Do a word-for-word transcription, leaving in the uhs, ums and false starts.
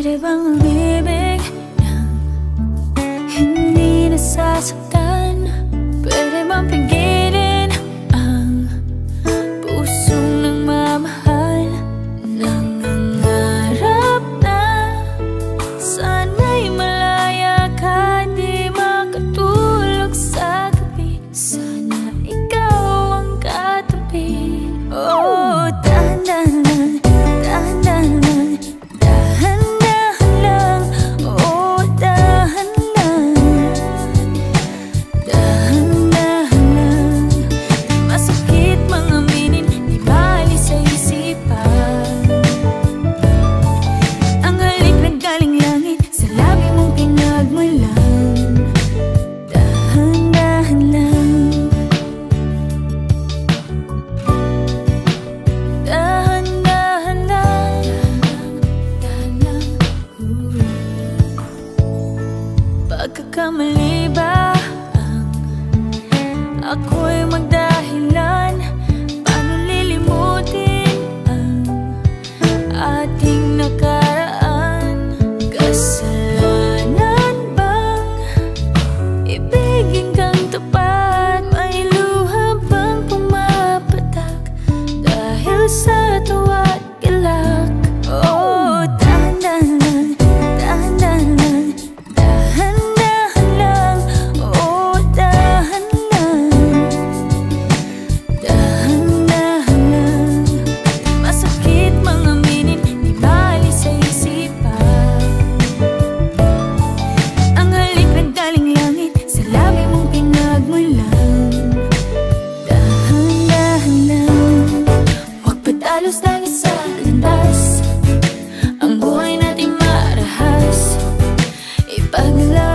Pwede bang umibig nang hindi nasasaktan? Pwede bang pigilin ang pusong nagmamahal? Nangangarap na sana'y malaya ka, di makatulog sa gabi. Sana ikaw ang katabi. Oh, dahan-dahan lang, dahan-dahan lang, dahan-dahan lang. Oh, dahan lang, dahan-dahan lang. Di masakit mga aminin, di bali sa isipan. Ang halik naggaling langit, sa labi mong pinagmulan. Dahan-dahan lang, dahan-dahan lang, dahan lang. Pagkakamali ba ang ako'y magdahilan? Paano lilimutin ang ating nakaraan? Kasalanan bang ibigin kang tapat? May luha bang pumapatak dahil sa tuwa't galak? Oh, dahan-dahan lang, dahan-dahan lang, dahan-dahan lang. Oh, dahan lang, dahan-dahan lang. Masakit mga aminin, di bali sa isipan. Ang halik naggaling langit, sa labi mong pinagmulan. Dahan-dahan lang, huwag padalos-dalos sa landas. Ang buhay natin marahas, ipagla